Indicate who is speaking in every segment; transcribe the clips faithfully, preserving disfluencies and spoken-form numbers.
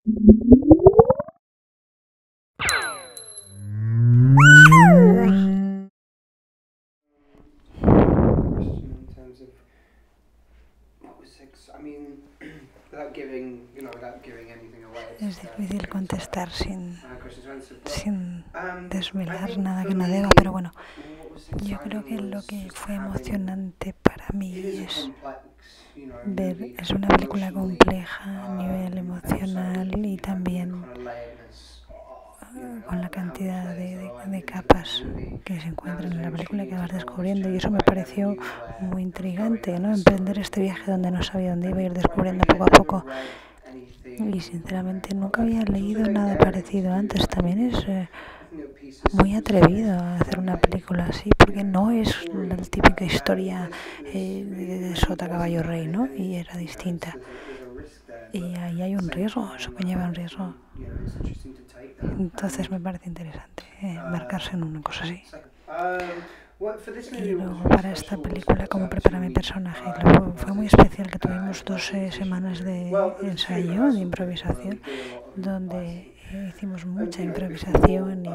Speaker 1: Es difícil contestar sin, sin desvelar nada que no deba, pero bueno, yo creo que lo que fue emocionante para mí es ver, es una película compleja a nivel emocional y también con la cantidad de, de, de capas que se encuentran en la película que vas descubriendo, y eso me pareció muy intrigante, ¿no? Emprender este viaje donde no sabía dónde iba a ir descubriendo poco a poco, y sinceramente nunca había leído nada parecido antes. También es eh, muy atrevido a hacer una película así, porque no es la típica historia eh, de, de sota caballo rey, ¿no? Y era distinta. Y ahí hay un riesgo, eso conlleva un riesgo. Entonces me parece interesante eh, embarcarse en una cosa así. Y luego para esta película, cómo preparé mi personaje. Luego fue muy especial que tuvimos dos eh, semanas de ensayo, de improvisación, donde eh, hicimos mucha improvisación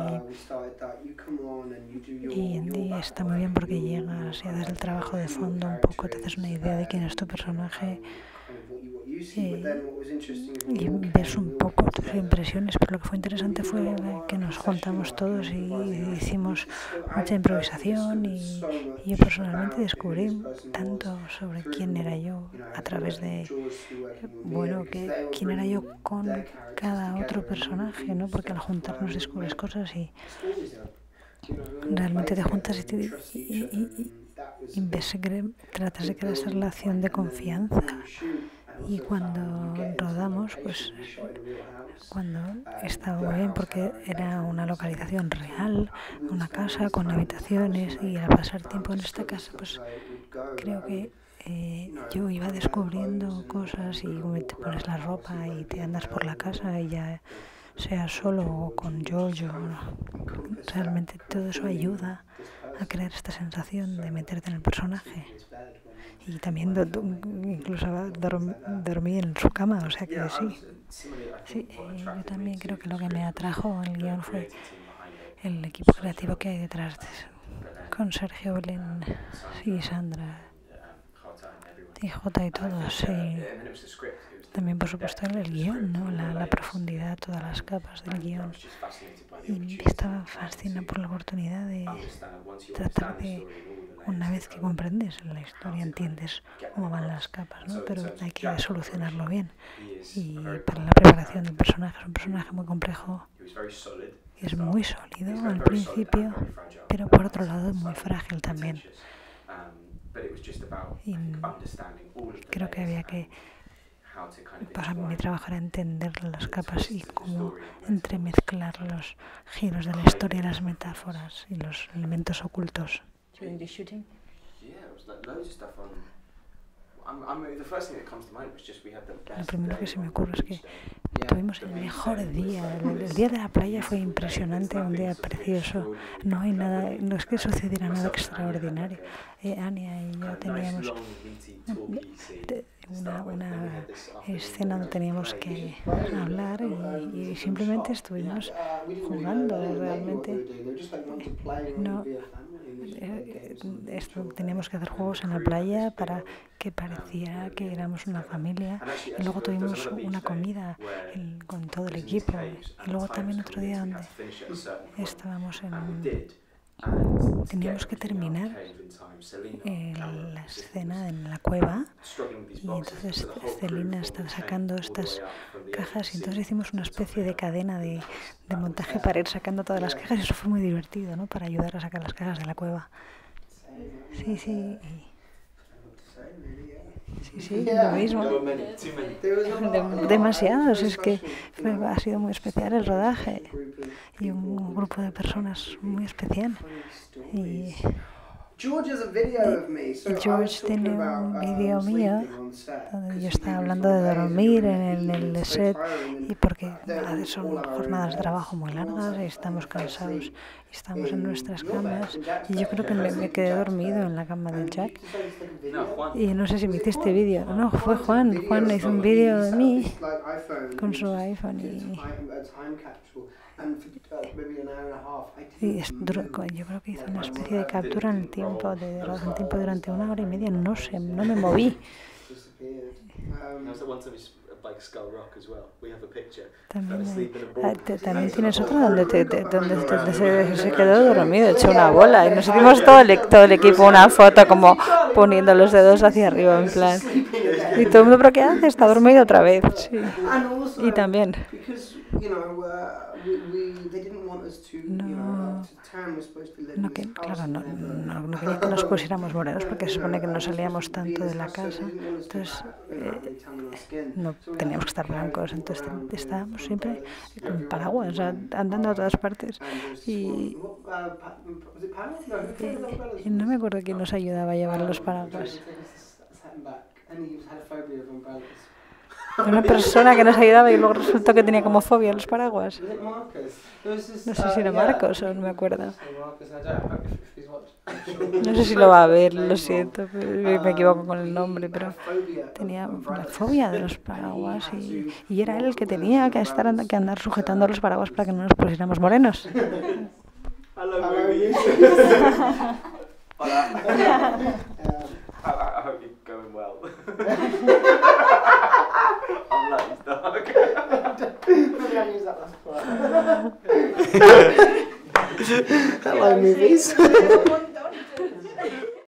Speaker 1: y, y, y está muy bien porque llegas y haces el trabajo de fondo un poco, te haces una idea de quién es tu personaje. Eh, y ves un poco tus impresiones, pero lo que fue interesante fue que nos juntamos todos y hicimos mucha improvisación, y, y yo personalmente descubrí tanto sobre quién era yo a través de, bueno, que quién era yo con cada otro personaje, ¿no? Porque al juntarnos descubres cosas y realmente te juntas y, te, y, y, y ves, tratas de crear esa relación de confianza. Y cuando rodamos, pues cuando estaba muy bien porque era una localización real, una casa con habitaciones, y al pasar tiempo en esta casa, pues creo que eh, yo iba descubriendo cosas, y te pones la ropa y te andas por la casa, y ya sea solo o con Giorgio, realmente todo eso ayuda a crear esta sensación de meterte en el personaje. Y también do, do, incluso dorm, dormí en su cama, o sea que sí. Sí, eh, yo también creo que lo que me atrajo al guión fue el equipo creativo que hay detrás, de, con Sergio, Belén y Sandra y Jota y todos. Y también, por supuesto, el, el guión, ¿no? la, la profundidad, todas las capas del guión. Y estaba fascinada por la oportunidad de tratar de, una vez que comprendes la historia, entiendes cómo van las capas, ¿no? Pero hay que solucionarlo bien. Y para la preparación del personaje, es un personaje muy complejo, es muy sólido al principio, pero por otro lado muy frágil también. Y creo que había que, para mi trabajo era entender las capas y cómo entremezclar los giros de la historia, las metáforas y los elementos ocultos.
Speaker 2: During the shooting? Yeah, it was like loads of stuff on. I'm, I'm, the first thing that comes to mind was just we had the best.
Speaker 1: Lo primero que se me ocurre es que tuvimos el mejor día. El, el día de la playa fue impresionante, un día precioso. No hay nada, no es que sucediera nada extraordinario. Eh, Ania y yo teníamos una, una escena donde teníamos que hablar, y, y simplemente estuvimos jugando. Realmente eh, no. Esto, teníamos que hacer juegos en la playa para que pareciera que éramos una familia, y luego tuvimos una comida el, con todo el equipo, y luego también otro día donde estábamos en, teníamos que terminar eh, la escena en la cueva, y entonces Celina está sacando estas cajas, y entonces hicimos una especie de cadena de, de montaje para ir sacando todas las cajas, y eso fue muy divertido, ¿no? Para ayudar a sacar las cajas de la cueva. Sí, sí. Sí, sí, lo mismo. Demasiados, es que ha sido muy especial el rodaje, y un grupo de personas muy especial. Y George tiene un vídeo mío donde yo estaba hablando de dormir en el set, y porque son jornadas de trabajo muy largas y estamos cansados y estamos en nuestras camas, y yo creo que me, me quedé dormido en la cama de Jack, y no sé si me hiciste vídeo. No, fue Juan. Juan hizo un vídeo de mí con su iPhone y... Y es duro, yo creo que hizo una especie de captura en el tiempo, de, en tiempo durante una hora y media, no sé, no me moví. También, ah, te, también tienes otra donde, te, te, donde te, te, se, se quedó dormido, hecho una bola, y nos hicimos todo el, todo el equipo una foto como poniendo los dedos hacia arriba en plan, y todo el mundo, ¿pero qué hace? Está dormido otra vez. Sí. Y también no, no, que, claro, no, no, no quería que nos pusiéramos morenos porque se supone que no salíamos tanto de la casa, entonces eh, no teníamos que estar blancos, entonces estábamos siempre con paraguas, o sea, andando a todas partes, y, y, y no me acuerdo quién nos ayudaba a llevar los paraguas. Una persona que nos ayudaba y luego resultó que tenía como fobia a los paraguas. No sé si era Marcos o no me acuerdo. No sé si lo va a ver, lo siento, me equivoco con el nombre, pero tenía una fobia de los paraguas, y, y era él el que tenía que, estar, que andar sujetando los paraguas para que no nos pusiéramos morenos.
Speaker 2: Hola. I, I hope you're going well. I'm like, it's dark. Maybe I'll use that last part. Hello, movies.